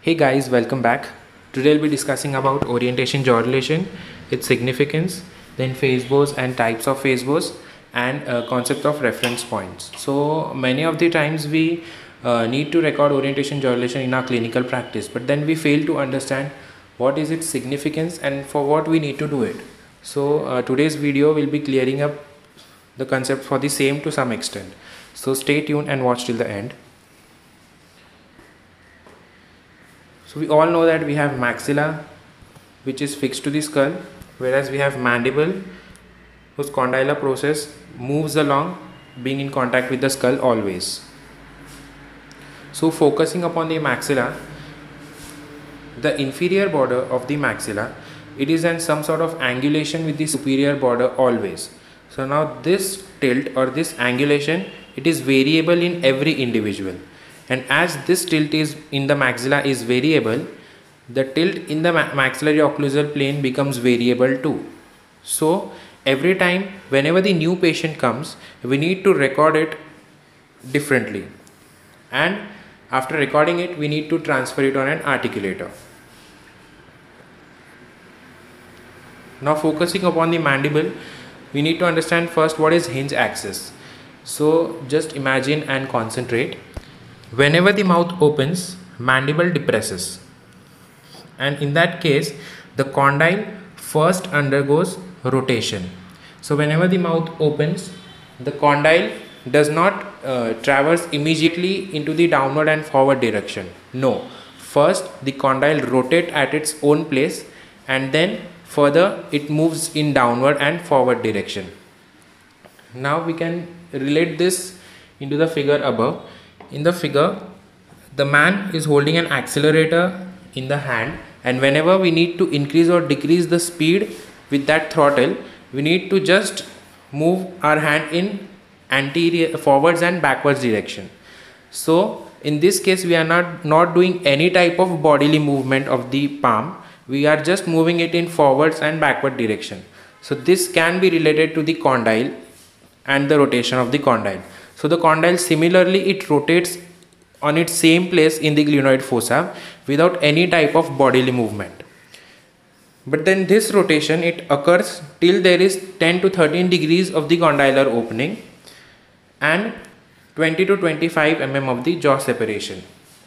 Hey guys, welcome back. Today I'll be discussing about orientation jaw relation, its significance, then phase bows and types of phase bows, and concept of reference points. So many of the times we need to record orientation jaw relation in our clinical practice, but then we fail to understand what is its significance and for what we need to do it. So today's video will be clearing up the concept for the same to some extent. So stay tuned and watch till the end. So we all know that we have maxilla, which is fixed to the skull, whereas we have mandible, whose condylar process moves along, being in contact with the skull always. So focusing upon the maxilla, the inferior border of the maxilla, it is in some sort of angulation with the superior border always. So now this tilt or this angulation, it is variable in every individual. And as this tilt is in the maxilla is variable, the tilt in the maxillary occlusal plane becomes variable too. So every time whenever the new patient comes, we need to record it differently. And after recording it, we need to transfer it on an articulator. Now focusing upon the mandible, we need to understand first what is hinge axis. So just imagine and concentrate. Whenever the mouth opens, mandible depresses, and in that case the condyle first undergoes rotation. So whenever the mouth opens, the condyle does not traverse immediately into the downward and forward direction. No, first the condyle rotates at its own place and then further it moves in downward and forward direction. Now we can relate this into the figure above. In the figure, the man is holding an accelerator in the hand, and whenever we need to increase or decrease the speed with that throttle, we need to just move our hand in anterior, forwards and backwards direction. So in this case, we are not doing any type of bodily movement of the palm. We are just moving it in forwards and backward direction. So this can be related to the condyle and the rotation of the condyle. So the condyle similarly it rotates on its same place in the glenoid fossa without any type of bodily movement. But then this rotation it occurs till there is 10 to 13 degrees of the condylar opening and 20 to 25 mm of the jaw separation.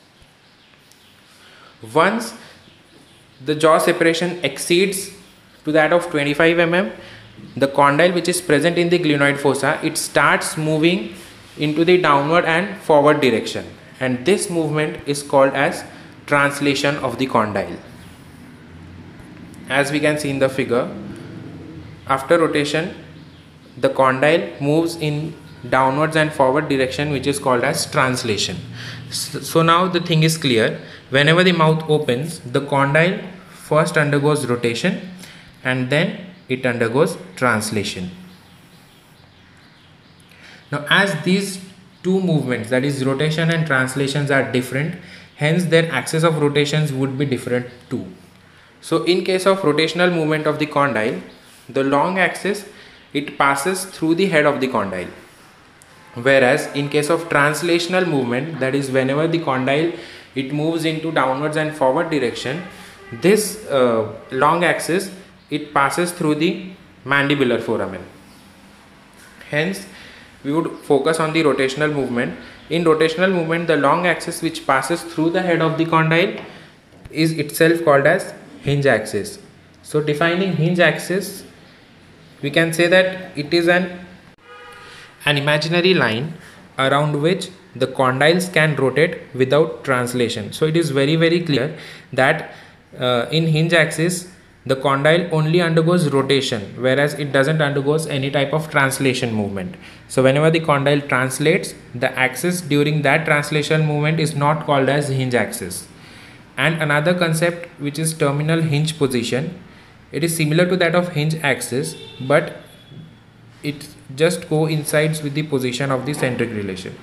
Once the jaw separation exceeds to that of 25 mm, the condyle which is present in the glenoid fossa, it starts moving into the downward and forward direction, and this movement is called as translation of the condyle. As we can see in the figure, after rotation the condyle moves in downwards and forward direction, which is called as translation. So now the thing is clear. Whenever the mouth opens, the condyle first undergoes rotation and then it undergoes translation. Now as these two movements, that is rotation and translations, are different, hence their axis of rotations would be different too. So in case of rotational movement of the condyle, the long axis it passes through the head of the condyle, whereas in case of translational movement, that is whenever the condyle it moves into downwards and forward direction, this long axis it passes through the mandibular foramen. Hence we would focus on the rotational movement. In rotational movement, the long axis which passes through the head of the condyle is itself called as hinge axis. So defining hinge axis, we can say that it is an imaginary line around which the condyles can rotate without translation. So it is very clear that in hinge axis the condyle only undergoes rotation, whereas it doesn't undergoes any type of translation movement. So whenever the condyle translates, the axis during that translation movement is not called as hinge axis. And another concept which is terminal hinge position, it is similar to that of hinge axis, but it just coincides with the position of the centric relation.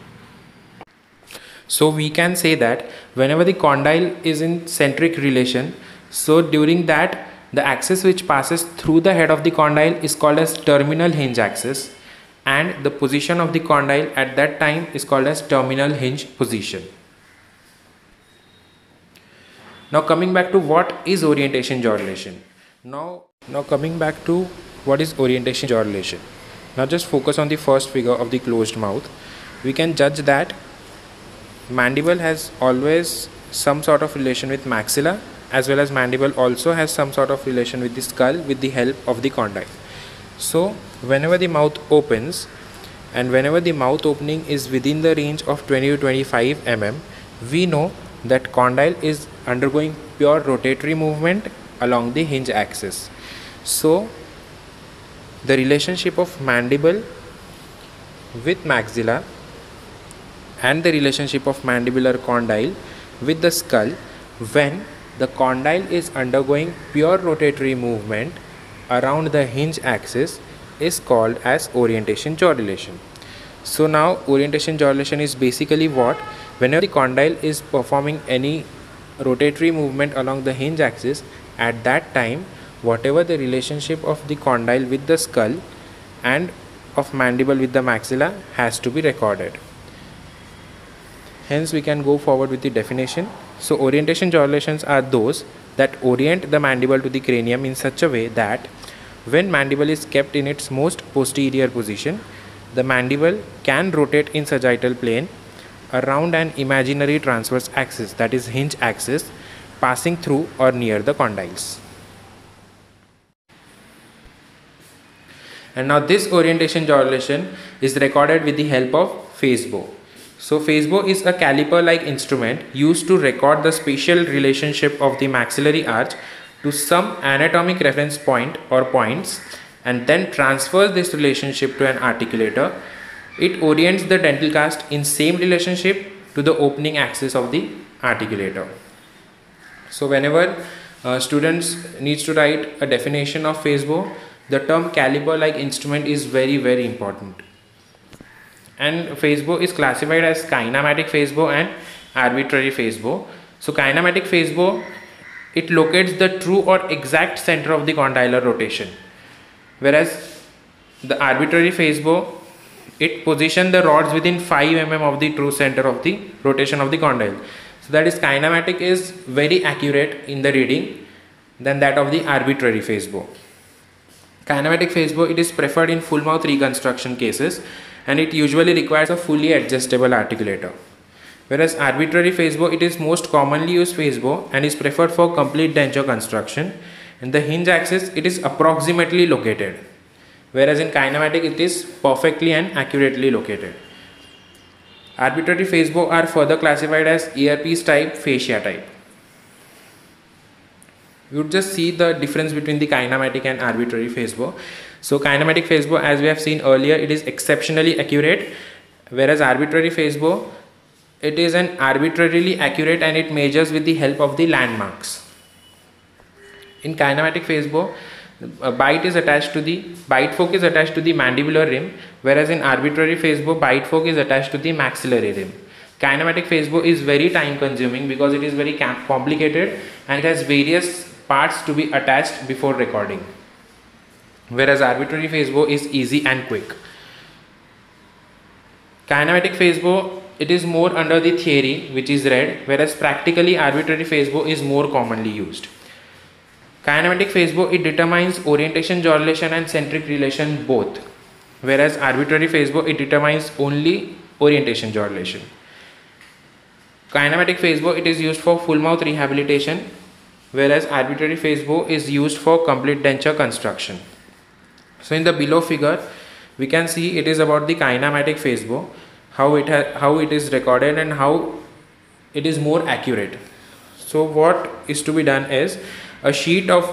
So we can say that whenever the condyle is in centric relation, so during that the axis which passes through the head of the condyle is called as terminal hinge axis, and the position of the condyle at that time is called as terminal hinge position. Now coming back to what is orientation jaw relation. Now coming back to what is orientation jaw relation. Now just focus on the first figure of the closed mouth. We can judge that mandible has always some sort of relation with maxilla, as well as mandible also has some sort of relation with the skull with the help of the condyle. So whenever the mouth opens and whenever the mouth opening is within the range of 20 to 25 mm, we know that condyle is undergoing pure rotatory movement along the hinge axis. So the relationship of mandible with maxilla and the relationship of mandibular condyle with the skull when the condyle is undergoing pure rotatory movement around the hinge axis is called as orientation jaw relation. So now orientation jaw relation is basically what? Whenever the condyle is performing any rotatory movement along the hinge axis, at that time whatever the relationship of the condyle with the skull and of mandible with the maxilla has to be recorded. Hence we can go forward with the definition. So orientation jaw relations are those that orient the mandible to the cranium in such a way that when mandible is kept in its most posterior position, the mandible can rotate in sagittal plane around an imaginary transverse axis, that is hinge axis, passing through or near the condyles. And now this orientation jaw relation is recorded with the help of Fessbo. So Fessbo is a caliper-like instrument used to record the spatial relationship of the maxillary arch to some anatomic reference point or points and then transfers this relationship to an articulator. It orients the dental cast in same relationship to the opening axis of the articulator. So whenever students needs to write a definition of Fessbo, the term caliper-like instrument is very important. And Fessbo is classified as kinematic Fessbo and arbitrary Fessbo. So kinematic Fessbo, it locates the true or exact center of the condylar rotation, whereas the arbitrary Fessbo, it positions the rods within 5 mm of the true center of the rotation of the condyle. So that is kinematic is very accurate in the reading than that of the arbitrary Fessbo. Kinematic Fessbo, it is preferred in full mouth reconstruction cases and it usually requires a fully adjustable articulator. Whereas arbitrary Fessbo, it is most commonly used Fessbo and is preferred for complete denture construction. In the hinge axis, it is approximately located, whereas in kinematic, it is perfectly and accurately located. Arbitrary Fessbo are further classified as earpiece type, fascia type. You would just see the difference between the kinematic and arbitrary Fessbo. So kinematic Fessbo, as we have seen earlier, it is exceptionally accurate, whereas arbitrary Fessbo, it is an arbitrarily accurate and it measures with the help of the landmarks. In kinematic Fessbo, bite fork is attached to the mandibular rim, whereas in arbitrary Fessbo, bite fork is attached to the maxillary rim. Kinematic Fessbo is very time consuming because it is very complicated and it has various parts to be attached before recording, whereas arbitrary Fessbo is easy and quick. Kinematic Fessbo, it is more under the theory which is read, whereas practically arbitrary Fessbo is more commonly used. Kinematic Fessbo, it determines orientation jaw relation and centric relation both, whereas arbitrary Fessbo, it determines only orientation jaw relation. Kinematic Fessbo, it is used for full mouth rehabilitation, whereas arbitrary Fessbo is used for complete denture construction. So in the below figure, we can see it is about the kinematic Fessbo, how it is recorded and how it is more accurate. So what is to be done is a sheet of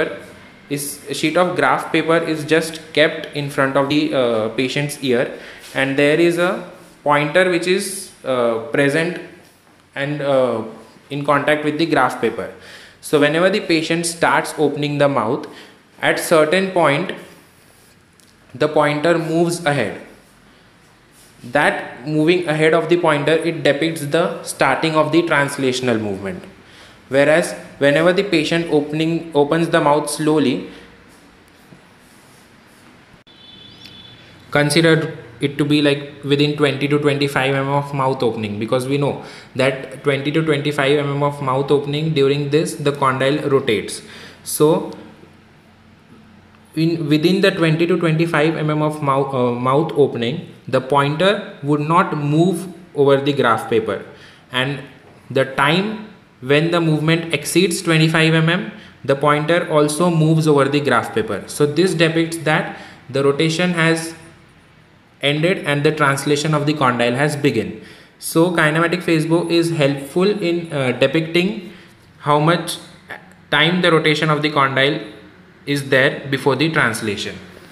graph paper is just kept in front of the patient's ear, and there is a pointer which is present and in contact with the graph paper. So whenever the patient starts opening the mouth, at certain point the pointer moves ahead. That moving ahead of the pointer, it depicts the starting of the translational movement, whereas whenever the patient opens the mouth slowly, consider it to be like within 20 to 25 mm of mouth opening, because we know that 20 to 25 mm of mouth opening, during this the condyle rotates. So within the 20 to 25 mm of mouth opening, the pointer would not move over the graph paper, and the time when the movement exceeds 25 mm, the pointer also moves over the graph paper. So this depicts that the rotation has ended and the translation of the condyle has begun. So kinematic phase bow is helpful in depicting how much time the rotation of the condyle is there before the translation.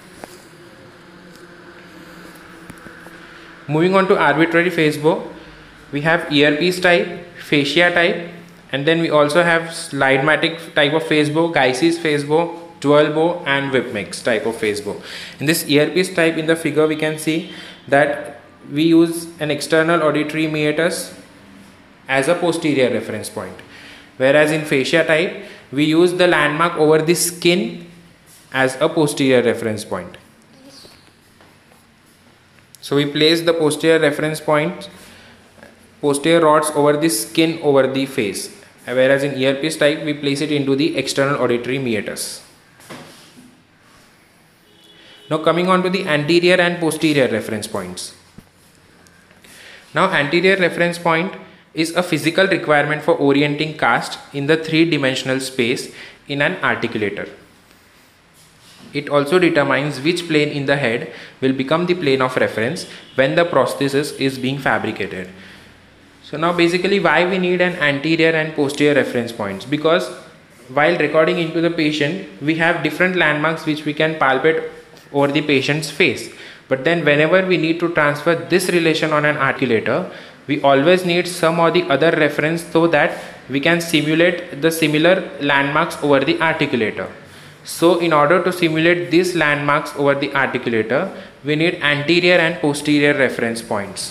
Moving on to arbitrary phase bow, we have earpiece type, fascia type, and then we also have slide-matic type of phase bow, Guy's phase bow, dual bow, and whip mix type of phase bow. In this earpiece type, in the figure we can see that we use an external auditory meatus as a posterior reference point, whereas in fascia type we use the landmark over the skin as a posterior reference point. So we place the posterior reference point, posterior rods over the skin over the face, whereas in earpiece type we place it into the external auditory meatus. Now coming on to the anterior and posterior reference points. Now anterior reference point is a physical requirement for orienting cast in the three-dimensional space in an articulator. It also determines which plane in the head will become the plane of reference when the prosthesis is being fabricated. So now basically why we need an anterior and posterior reference points, because while recording into the patient we have different landmarks which we can palpate over the patient's face, but then whenever we need to transfer this relation on an articulator, we always need some or the other reference so that we can simulate the similar landmarks over the articulator. So in order to simulate these landmarks over the articulator, we need anterior and posterior reference points.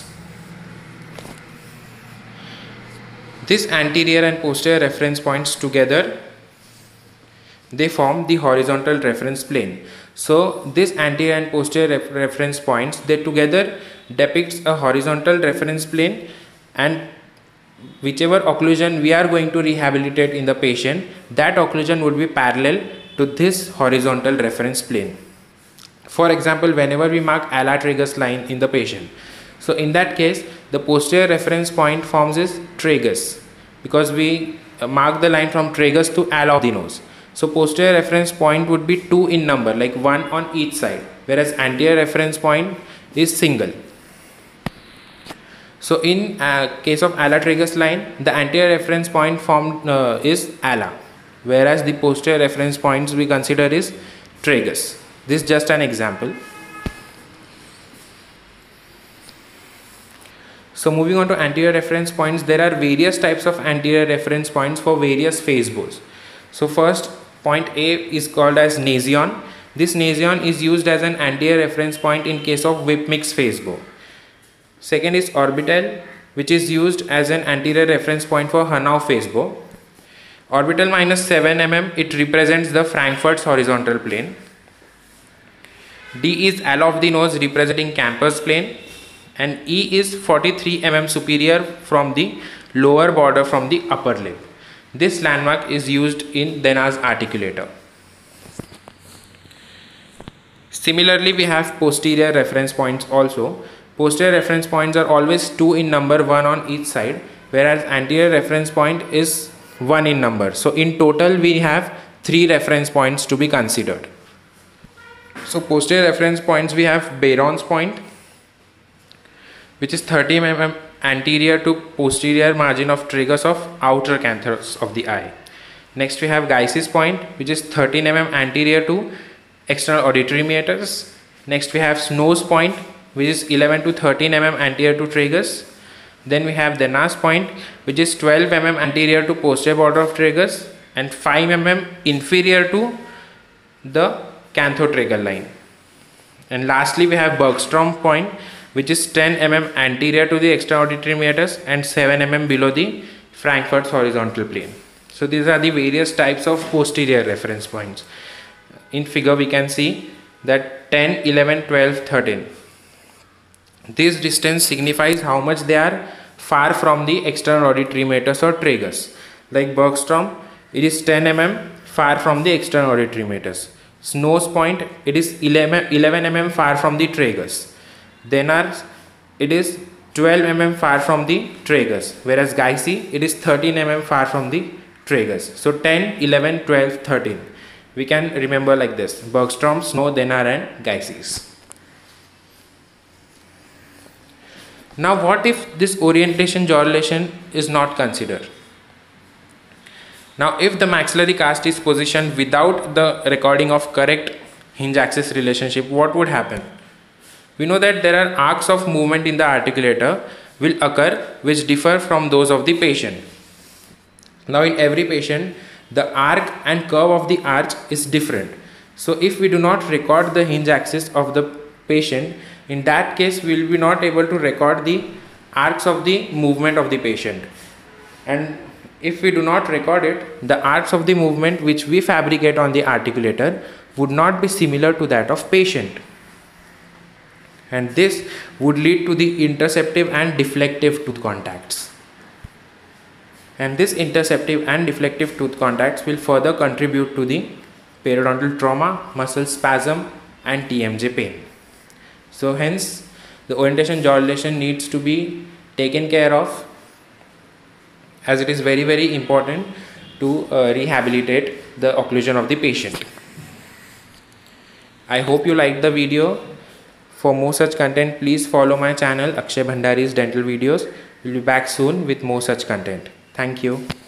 This anterior and posterior reference points together, they form the horizontal reference plane. So this anterior and posterior reference points, they together depicts a horizontal reference plane, and whichever occlusion we are going to rehabilitate in the patient, that occlusion would be parallel to this horizontal reference plane. For example, whenever we mark ala tragus line in the patient, so in that case the posterior reference point forms is tragus, because we mark the line from tragus to ala of the nose. So posterior reference point would be 2 in number, like 1 on each side, whereas anterior reference point is single. So in case of ala tragus line, the anterior reference point formed is ala, whereas the posterior reference points we consider is tragus. This is just an example. So moving on to anterior reference points, there are various types of anterior reference points for various phase bows. So first, point A is called as nasion. This nasion is used as an anterior reference point in case of whip mix phase bow. Second is orbital, which is used as an anterior reference point for Hanau phase bow. Orbital minus 7 mm, it represents the Frankfurt's horizontal plane. D is ala of the nose, representing Camper's plane, and E is 43 mm superior from the lower border from the upper lip. This landmark is used in Dena's articulator. Similarly, we have posterior reference points also. Posterior reference points are always 2 in number, 1 on each side, whereas anterior reference point is 1 in number. So in total we have 3 reference points to be considered. So posterior reference points, we have Bayron's point, which is 30 mm anterior to posterior margin of tragus of outer canthus of the eye. Next we have Guy's point, which is 13 mm anterior to external auditory meatus. Next we have Snow's point, which is 11 to 13 mm anterior to tragus. Then we have Dena's point, which is 12 mm anterior to posterior border of tragus and 5 mm inferior to the canthotragal line. And lastly we have Bergstrom point, which is 10 mm anterior to the external auditory meatus and 7 mm below the Frankfurt's horizontal plane. So these are the various types of posterior reference points. In figure we can see that 10, 11, 12, 13. This distance signifies how much they are far from the external auditory meatus or tragus. Like Bergstrom, it is 10 mm far from the external auditory meatus. Snow's point, it is 11 mm far from the tragus. Then it is 12 mm far from the tragus, whereas Geiss's, it is 13 mm far from the tragus. So 10, 11, 12, 13. We can remember like this: Bergstrom, Snow, Dehner and Geiss's. Now what if this orientation jaw relation is not considered? Now if the maxillary cast is positioned without the recording of correct hinge axis relationship, what would happen? We know that there are arcs of movement in the articulator will occur which differ from those of the patient. Now in every patient, the arc and curve of the arch is different. So if we do not record the hinge axis of the patient, in that case we will be not able to record the arcs of the movement of the patient. And if we do not record it, the arcs of the movement which we fabricate on the articulator would not be similar to that of patient. And this would lead to the interceptive and deflective tooth contacts. And this interceptive and deflective tooth contacts will further contribute to the periodontal trauma, muscle spasm and TMJ pain. So hence the orientation jaw relation needs to be taken care of, as it is very, very important to rehabilitate the occlusion of the patient. I hope you liked the video. For more such content, please follow my channel Akshay Bhandari's Dental Videos. We'll be back soon with more such content. Thank you.